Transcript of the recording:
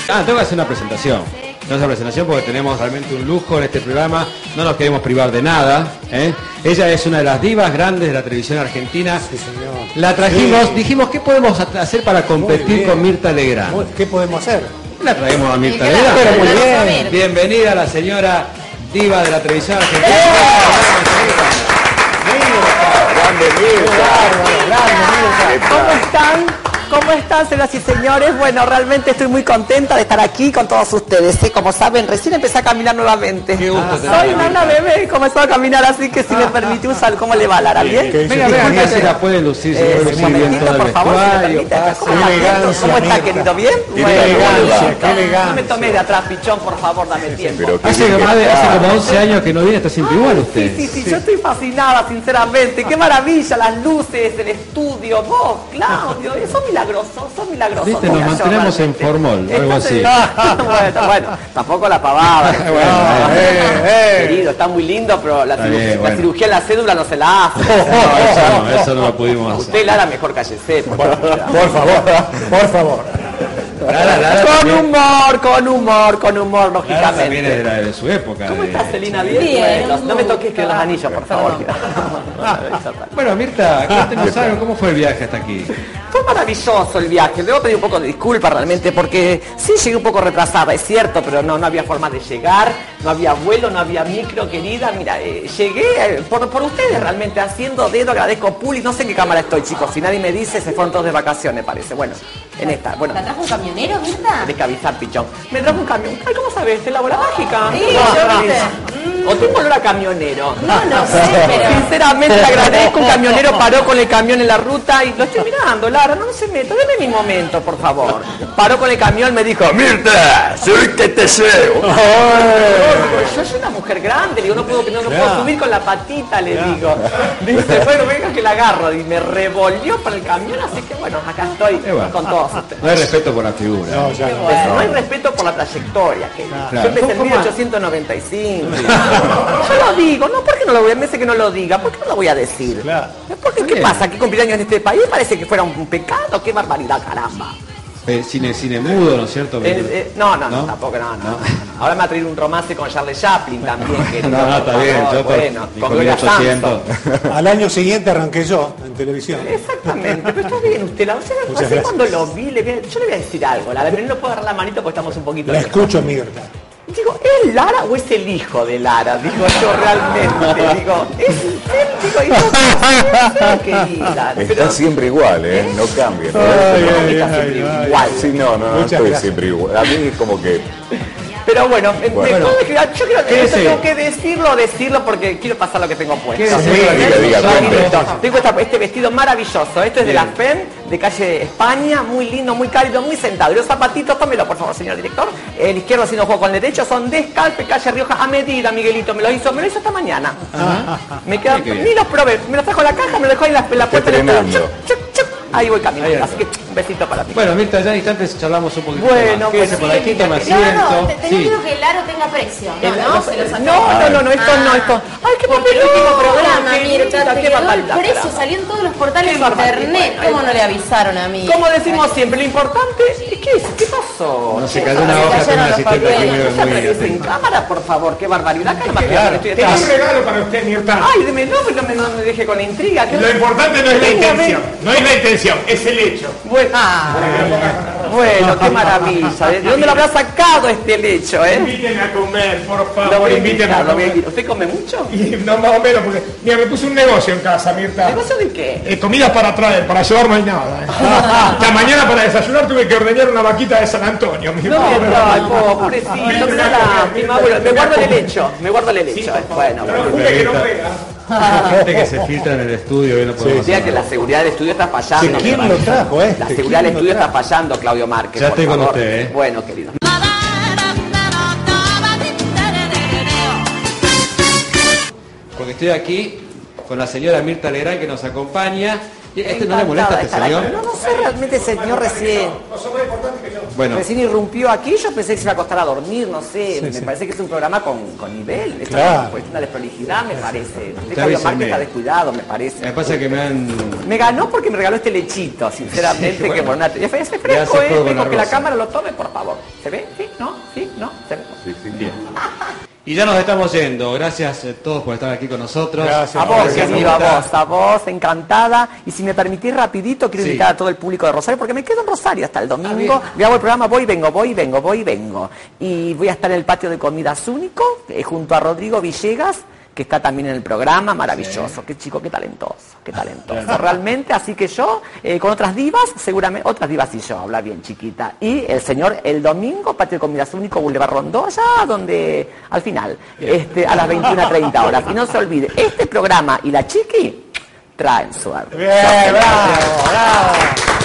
Tengo que hacer una presentación. Esa presentación porque tenemos realmente un lujo en este programa, no nos queremos privar de nada, ¿eh? Ella es una de las divas grandes de la televisión argentina. Sí, señor. La trajimos, dijimos, ¿qué podemos hacer para competir con Mirta Legrand? ¿Qué podemos hacer? La traemos a Mirta Legrand. Pero muy bien. Bienvenida a la señora diva de la televisión argentina. ¿Cómo están? ¿Cómo están, señoras y señores? Bueno, realmente estoy muy contenta de estar aquí con todos ustedes. Como saben, recién empecé a caminar nuevamente. Qué gusto Soy Nana Bebé y comencé a caminar, así que si me permite un saludo. ¿Cómo le va, Lara? ¿Bien? Venga, venga, si la puede lucir, si puede lucir bien todo el por favor, vestuario. ¿Cómo está, querido? ¿Bien? Qué elegancia, qué elegancia. No me tomé de atrás, pichón, por favor, dame tiempo. Hace como 11 años que no viene, está siempre igual usted. Sí, yo estoy fascinada, sinceramente. Qué maravilla, las luces, el estudio, vos, Claudio, son milagrosos, Viste, nos mantenemos en formol, algo así. Bueno, tampoco la pavada. Querido, está muy lindo, pero la cirugía en la cédula no se la hace. No, eso no lo pudimos hacer. Usted, Lara, mejor cállese. Por favor. Con humor, lógicamente. Viene de su época. ¿Cómo estás, Celina? ¿Bien? No me toques que los anillos, por favor. Bueno, Mirta, cuéntenos algo, ¿cómo fue el viaje hasta aquí? Fue maravilloso el viaje, debo pedir un poco de disculpas realmente porque sí llegué un poco retrasada, es cierto, pero no había forma de llegar, no había vuelo, no había micro, querida, mira, llegué por ustedes realmente haciendo dedo, agradezco Puli, no sé en qué cámara estoy, chicos, si nadie me dice se fueron todos de vacaciones, parece, bueno, en esta, bueno. ¿La trajo un camionero, Mirta? De que avisar, pichón. Me trajo un camión. Ay, ¿cómo sabes? ¿Es la bola mágica? Sí, yo viste. ¿O tengo olor a camionero? No sé, pero... Sinceramente le agradezco, un camionero paró con el camión en la ruta y lo estoy mirando, Lara, no se meta, deme mi momento, por favor. Paró con el camión, me dijo, Mirta, soy que te deseo. Yo soy una mujer grande, le digo, no puedo subir con la patita, le digo. Dice, bueno, venga que la agarro, y me revolvió para el camión, así que bueno, acá estoy con todos ustedes. No hay respeto por la figura. No hay respeto por la trayectoria, que yo empecé en 1895. Yo lo digo, no, ¿por qué no lo voy a decir que no lo diga? ¿Por qué no lo voy a decir? Claro. Porque, ¿qué pasa? ¿Que cumplir años en este país parece que fuera un pecado? ¡Qué barbaridad, caramba! Cine mudo, ¿no es cierto? No, tampoco, no. Ahora me va a traer un romance con Charles Chaplin también, querido. No, está bien, yo bueno, con Gloria 1800. Al año siguiente arranqué yo en televisión. Exactamente, pero está bien usted. Así cuando lo vi, yo le voy a decir algo. No puedo agarrar la manito porque estamos un poquito La lejos. escucho, Mirta. Digo, ¿es Lara o es el hijo de Lara? Digo yo realmente, ¿es él? Digo, querida. Está siempre igual, no cambia. Igual. Sí, no Muchas estoy gracias. siempre igual. A mí es como que... Pero bueno, yo creo que ¿Qué tengo que decirlo porque quiero pasar lo que tengo puesto. Tengo este vestido maravilloso, esto es de la FEM, de calle España, muy lindo, muy cálido, muy sentado. Y los zapatitos, tómelo por favor, señor director. El izquierdo si no juego con el derecho, son de Escalpe, calle Rioja, a medida, Miguelito, me lo hizo esta mañana. Me quedan, ni los probé, me los trajo a la caja, me lo dejó ahí en la puerta del estudio. Ahí voy caminando, así que un besito para ti. Bueno, Mirta, ya en instantes charlamos un poquito Bueno, más. Quédese por aquí, toma No, asiento. tengo miedo que el aro tenga precio. No, esto. Ay, qué Porque el último programa, Mirta, te qué quedó el barbaridad, precio, caramba. salió en todos los portales Qué de internet. barbaridad. ¿Cómo no le avisaron a mí? Como decimos siempre, lo importante es ¿qué pasó? No se cayó una hoja con un asistente aquí No se muy aparece en cámara, por favor, qué barbaridad. Tengo un regalo para usted, Mirta. Ay, no me deje con la intriga. Lo importante no es la intención, es el hecho. Bueno, qué maravilla. ¿De dónde lo habrá sacado este lecho, Invíteme a comer, por Lo favor, voy a invíteme a invitar, lo voy a comer. invitar. ¿Usted come mucho? Y no, más o menos, porque mira, me puse un negocio en casa, Mirta. ¿Negocio de qué? Comidas para traer, para llevar no hay nada. Esta mañana para desayunar tuve que ordeñar una vaquita de San Antonio. Ay, pobrecito, me da lástima. Bueno, me guardo el helecho. Bueno, Pero jure que no pega. Gente que se filtra en el estudio y no podemos decía hacer que la nada. seguridad del estudio está fallando. ¿Quién lo trajo este? La seguridad del estudio está fallando, Claudio Márquez. Ya por estoy con favor. usted, Bueno, querido. Porque estoy aquí con la señora Mirta Legrand que nos acompaña ¿Y no le molesta a este señor? No sé, realmente ese señor recién... Bueno. Recién irrumpió aquí, yo pensé que se iba a acostar a dormir, no sé, me parece que es un programa con nivel. Esto Claro. es una desprolijidad, me parece. Usted Fabio Márquez avíseme. está descuidado, me parece. Me pasa que me han... Me ganó porque me regaló este lechito, sinceramente, Sí, bueno. que por una... Es Le hace fresco, juego con la fresco, que la rosa. cámara lo tome, por favor. ¿Se ve? ¿Sí? ¿No? ¿Sí? ¿No? ¿Se ve? Sí, sí. Bien. Y ya nos estamos yendo. Gracias a todos por estar aquí con nosotros. Gracias. A vos, Gracias, querido, Rita. a vos, encantada. Y si me permitís rapidito, quiero Sí. invitar a todo el público de Rosario, porque me quedo en Rosario hasta el domingo. bien. Voy a ver el programa Voy, vengo. Y voy a estar en el patio de comidas único, junto a Rodrigo Villegas, que está también en el programa, maravilloso. Qué chico, qué talentoso. Realmente, así que yo, con otras divas, seguramente, otras divas y yo, habla bien, chiquita. Y el señor, el domingo, patio de comidas único, Boulevard Rondó, ya donde, al final, a las 21:30 horas. Y no se olvide, este programa y la chiqui traen suerte. Bien, bravo, bravo.